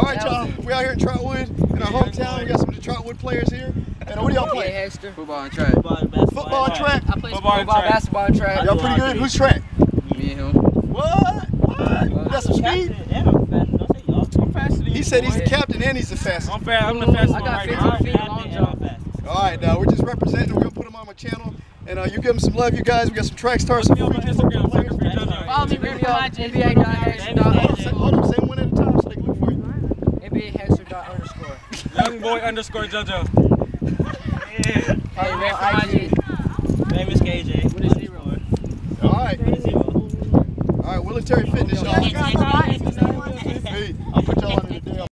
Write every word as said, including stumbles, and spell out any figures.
right, y'all. We out here in Trotwood, in our hometown. We got some of the Trotwood players here. And what do y'all play? Hester. Football and track. Football and basketball. Football and track. I play football, football basketball, and track. Y'all pretty good? Who's track? Me and him. What? What? You got some speed? He said he's the captain and he's the fastest. I'm fast. I'm the fastest. I got fifteen feet long jump. All right, now we're just representing. We're gonna put them on my channel, and uh, you give them some love, you guys. We got some track stars. Some Follow me, Follow me, N B A N B A dot Hester. Hold them, say one at a time so they can look for you. N B A Hester dot underscore. Young boy underscore JoJo. Yeah. Hey, man, I G. Famous K J. What is zero? All right. All right, Willitary Fitness, y'all. Hey, I'll put y'all on the day.